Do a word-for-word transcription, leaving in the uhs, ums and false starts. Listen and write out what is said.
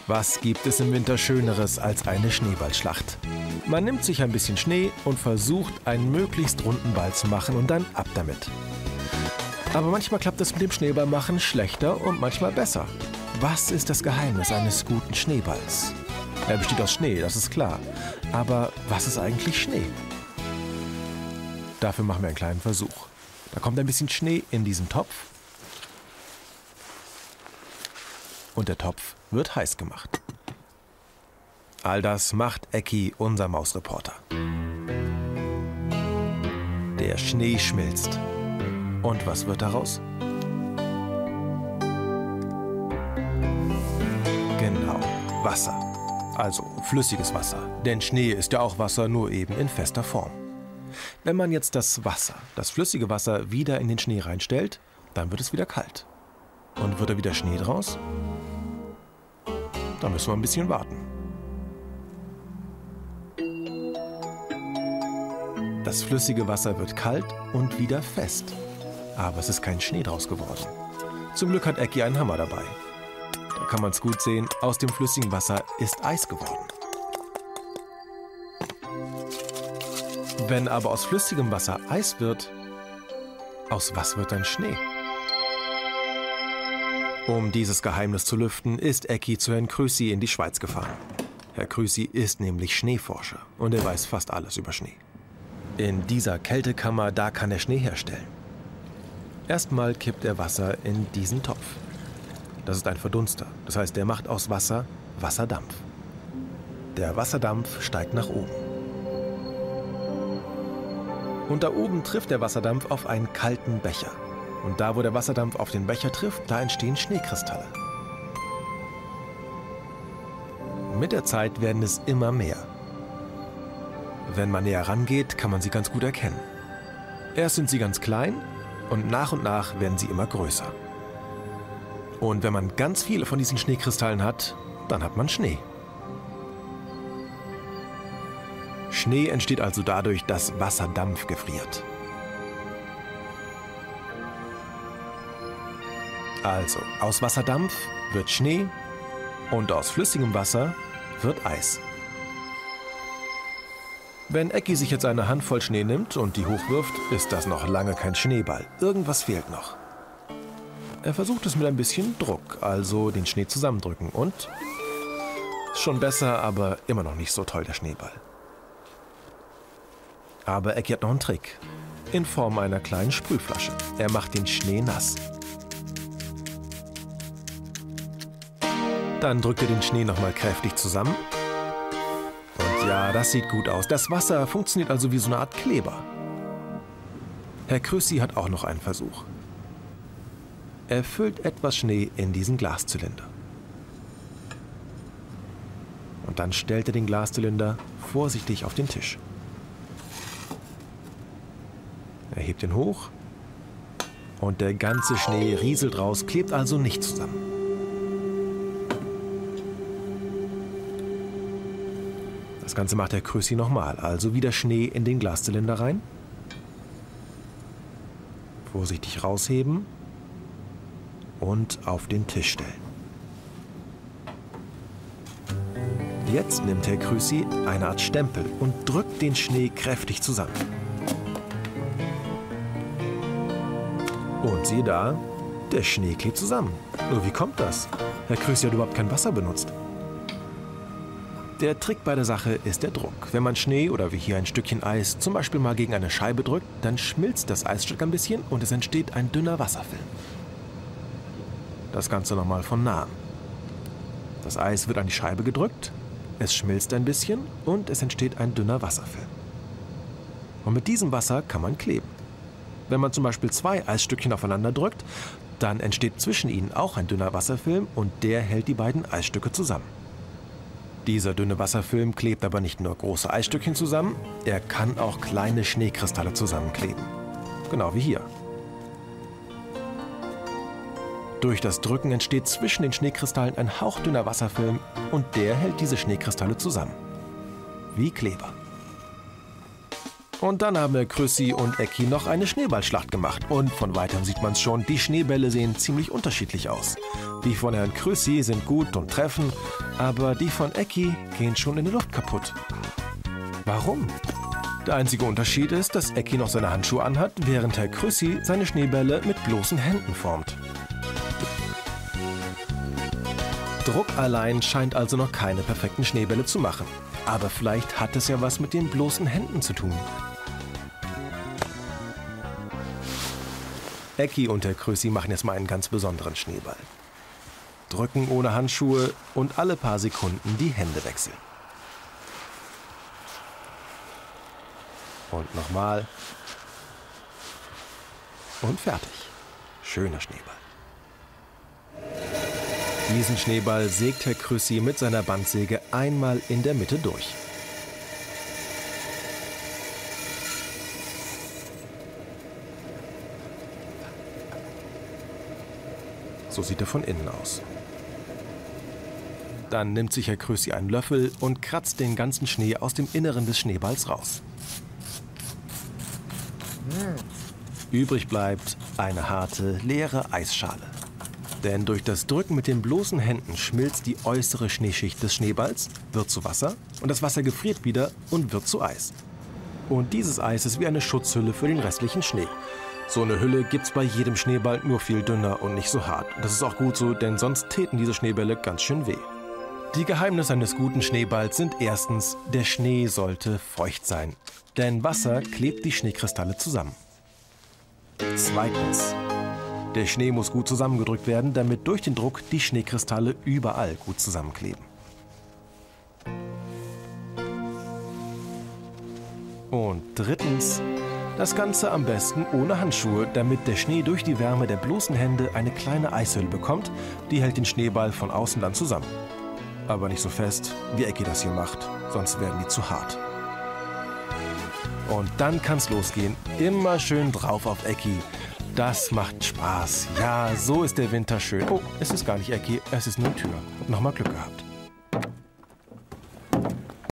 Was gibt es im Winter Schöneres als eine Schneeballschlacht? Man nimmt sich ein bisschen Schnee und versucht, einen möglichst runden Ball zu machen und dann ab damit. Aber manchmal klappt es mit dem Schneeballmachen schlechter und manchmal besser. Was ist das Geheimnis eines guten Schneeballs? Er besteht aus Schnee, das ist klar. Aber was ist eigentlich Schnee? Dafür machen wir einen kleinen Versuch. Da kommt ein bisschen Schnee in diesen Topf. Und der Topf wird heiß gemacht. All das macht Ecki, unser Mausreporter. Der Schnee schmilzt. Und was wird daraus? Genau, Wasser. Also flüssiges Wasser. Denn Schnee ist ja auch Wasser, nur eben in fester Form. Wenn man jetzt das Wasser, das flüssige Wasser, wieder in den Schnee reinstellt, dann wird es wieder kalt. Und wird da wieder Schnee draus? Da müssen wir ein bisschen warten. Das flüssige Wasser wird kalt und wieder fest. Aber es ist kein Schnee draus geworden. Zum Glück hat Ecki einen Hammer dabei. Da kann man es gut sehen, aus dem flüssigen Wasser ist Eis geworden. Wenn aber aus flüssigem Wasser Eis wird, aus was wird dann Schnee? Um dieses Geheimnis zu lüften, ist Ecki zu Herrn Krüsi in die Schweiz gefahren. Herr Krüsi ist nämlich Schneeforscher und er weiß fast alles über Schnee. In dieser Kältekammer, da kann er Schnee herstellen. Erstmal kippt er Wasser in diesen Topf. Das ist ein Verdunster, das heißt, er macht aus Wasser Wasserdampf. Der Wasserdampf steigt nach oben. Und da oben trifft der Wasserdampf auf einen kalten Becher. Und da, wo der Wasserdampf auf den Becher trifft, da entstehen Schneekristalle. Mit der Zeit werden es immer mehr. Wenn man näher rangeht, kann man sie ganz gut erkennen. Erst sind sie ganz klein und nach und nach werden sie immer größer. Und wenn man ganz viele von diesen Schneekristallen hat, dann hat man Schnee. Schnee entsteht also dadurch, dass Wasserdampf gefriert. Also, aus Wasserdampf wird Schnee und aus flüssigem Wasser wird Eis. Wenn Ecki sich jetzt eine Handvoll Schnee nimmt und die hochwirft, ist das noch lange kein Schneeball. Irgendwas fehlt noch. Er versucht es mit ein bisschen Druck, also den Schnee zusammendrücken und... Ist schon besser, aber immer noch nicht so toll, der Schneeball. Aber Ecki hat noch einen Trick. In Form einer kleinen Sprühflasche. Er macht den Schnee nass. Dann drückt er den Schnee nochmal kräftig zusammen. Und ja, das sieht gut aus. Das Wasser funktioniert also wie so eine Art Kleber. Herr Krüsi hat auch noch einen Versuch. Er füllt etwas Schnee in diesen Glaszylinder. Und dann stellt er den Glaszylinder vorsichtig auf den Tisch. Er hebt ihn hoch und der ganze Schnee rieselt raus, klebt also nicht zusammen. Das Ganze macht Herr Krüsi nochmal, also wieder Schnee in den Glaszylinder rein. Vorsichtig rausheben und auf den Tisch stellen. Jetzt nimmt Herr Krüsi eine Art Stempel und drückt den Schnee kräftig zusammen. Und siehe da, der Schnee klebt zusammen. Nur wie kommt das? Herr Krüsi hat überhaupt kein Wasser benutzt. Der Trick bei der Sache ist der Druck. Wenn man Schnee oder wie hier ein Stückchen Eis zum Beispiel mal gegen eine Scheibe drückt, dann schmilzt das Eisstück ein bisschen und es entsteht ein dünner Wasserfilm. Das Ganze nochmal von nahem. Das Eis wird an die Scheibe gedrückt, es schmilzt ein bisschen und es entsteht ein dünner Wasserfilm. Und mit diesem Wasser kann man kleben. Wenn man zum Beispiel zwei Eisstückchen aufeinander drückt, dann entsteht zwischen ihnen auch ein dünner Wasserfilm und der hält die beiden Eisstücke zusammen. Dieser dünne Wasserfilm klebt aber nicht nur große Eisstückchen zusammen, er kann auch kleine Schneekristalle zusammenkleben. Genau wie hier. Durch das Drücken entsteht zwischen den Schneekristallen ein hauchdünner Wasserfilm und der hält diese Schneekristalle zusammen. Wie Kleber. Und dann haben Herr Krüssi und Ecki noch eine Schneeballschlacht gemacht. Und von weitem sieht man es schon, die Schneebälle sehen ziemlich unterschiedlich aus. Die von Herrn Krüssi sind gut und treffen, aber die von Ecki gehen schon in der Luft kaputt. Warum? Der einzige Unterschied ist, dass Ecki noch seine Handschuhe anhat, während Herr Krüssi seine Schneebälle mit bloßen Händen formt. Druck allein scheint also noch keine perfekten Schneebälle zu machen. Aber vielleicht hat es ja was mit den bloßen Händen zu tun. Ecki und Herr Krüssi machen jetzt mal einen ganz besonderen Schneeball. Drücken ohne Handschuhe und alle paar Sekunden die Hände wechseln. Und nochmal. Und fertig. Schöner Schneeball. Diesen Schneeball sägt Herr Krüssi mit seiner Bandsäge einmal in der Mitte durch. So sieht er von innen aus. Dann nimmt sich Herr Krüssi einen Löffel und kratzt den ganzen Schnee aus dem Inneren des Schneeballs raus. Übrig bleibt eine harte, leere Eisschale. Denn durch das Drücken mit den bloßen Händen schmilzt die äußere Schneeschicht des Schneeballs, wird zu Wasser und das Wasser gefriert wieder und wird zu Eis. Und dieses Eis ist wie eine Schutzhülle für den restlichen Schnee. So eine Hülle gibt's bei jedem Schneeball, nur viel dünner und nicht so hart. Das ist auch gut so, denn sonst täten diese Schneebälle ganz schön weh. Die Geheimnisse eines guten Schneeballs sind erstens, der Schnee sollte feucht sein. Denn Wasser klebt die Schneekristalle zusammen. Zweitens, der Schnee muss gut zusammengedrückt werden, damit durch den Druck die Schneekristalle überall gut zusammenkleben. Und drittens, das Ganze am besten ohne Handschuhe, damit der Schnee durch die Wärme der bloßen Hände eine kleine Eishülle bekommt, die hält den Schneeball von außen dann zusammen. Aber nicht so fest, wie Ecki das hier macht, sonst werden die zu hart. Und dann kann's losgehen. Immer schön drauf auf Ecki. Das macht Spaß. Ja, so ist der Winter schön. Oh, es ist gar nicht Ecki, es ist nur eine Tür. Nochmal Glück gehabt.